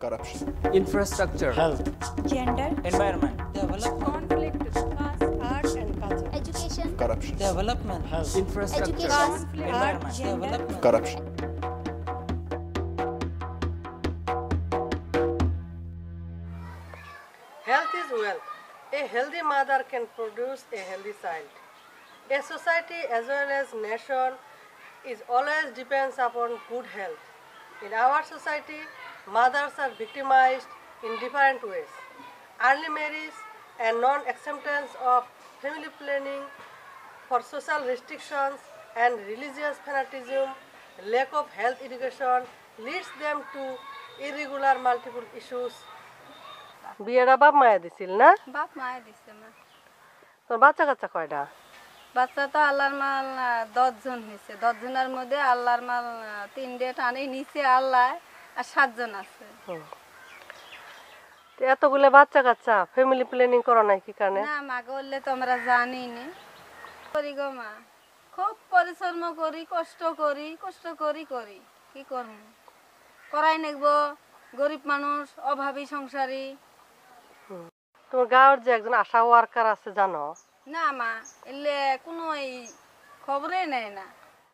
corruption, infrastructure, health, gender, environment, development, conflict, caste, art and culture, education, corruption, development, health, infrastructure, Education. environment, gender, development. corruption. Health is wealth. A healthy mother can produce a healthy child. A society as well as nation is always depends upon good health. In our society, mothers are victimized in different ways. Early marriage and non-acceptance of family planning for social restrictions and religious fanaticism, lack of health education leads them to irregular multiple issues. বিয়েটা বাপ মায়া দিছিল না? বাপ মায়ে দিছে মা। তোর বাচ্চা কাচ্চা কয়টা? বাচ্চা তো আল্লাহর মাল 10 জন হয়েছে। 10 জনের মধ্যে আল্লাহর মাল 3টে টানে নিচে আল্লাহ আর 7 জন আছে। তো এতগুলো বাচ্চা কাচ্চা ফ্যামিলি প্ল্যানিং করো নাই কি কারণে? না মা বললে তো আমরা জানি না। করি গো মা। খুব পরিশ্রম করি, কষ্ট করি কি করব? করাই নেব গরিব মানুষ, অভাবী সংসারী। তোমার গাঁওর যে একজন আশা ওয়ার্কার আছে জানো? না মা, এলে কোনো এই খবরই নেই না।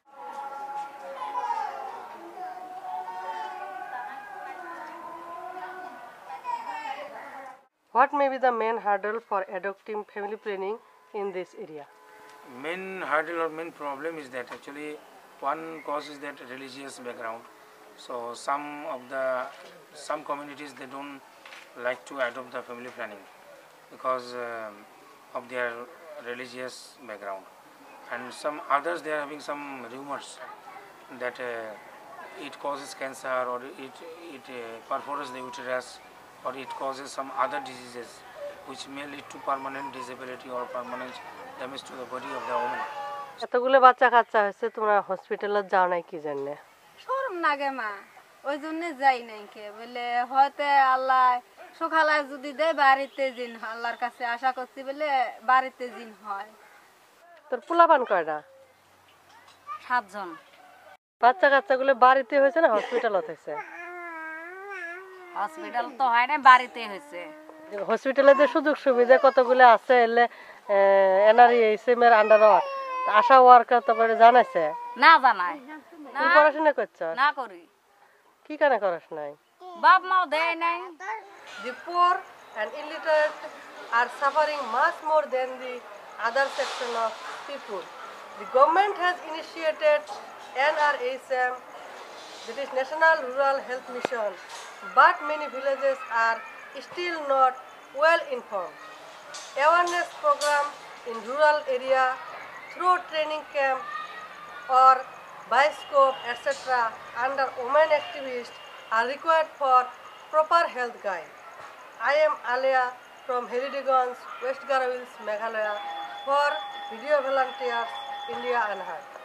What may be the main hurdle for adopting family planning in this area? Main hurdle or main problem is that actually one cause is that religious background. So some communities they don't like to adopt the family planning because of their religious background, and some others they are having some rumors that it causes cancer or it perforates the uterus or it causes some other diseases which may lead to permanent disability or permanent damage to the body of the woman. এতগুলো বাচ্চা কাচ্চা হয়েছে, তোমরা হসপিটালে যাও নাই কি জন্য? শরম লাগে মা, ওই জন্য যাই নাই কে বলে হয়তো আল্লাহ সকালে যদি দেয় বাড়িতে জিন, আল্লাহর কাছে আশা করছি বলে বাড়িতে জিন হয়। তোর পোলাপান কয়টা? 7 জন। বাচ্চা কাচ্চাগুলো বাড়িতে হয়েছে না হসপিটালত হয়েছে? হসপিটাল তো হয় না, বাড়িতে হয়েছে। হসপিটালে যে সুযোগ সুবিধা কতগুলো আছে এলে এনআরইএসএম এর আন্ডারে আশা ওয়ার্কার তো করে জানাইছে না? জানাই। তুমি পড়াশোনা করছ? না করি। কি কানে করছ নাই? বাপ মাও দেয় নাই। The poor and illiterate are suffering much more than the other section of people. The government has initiated NRHM, that is National Rural Health Mission, but many villages are still not well informed. Awareness program in rural area through training camp or bioscope etc. under women activists are required for proper health guide. I am Aleya from Heridigans, West Garavils, Meghalaya for Video Volunteers, India and Heart.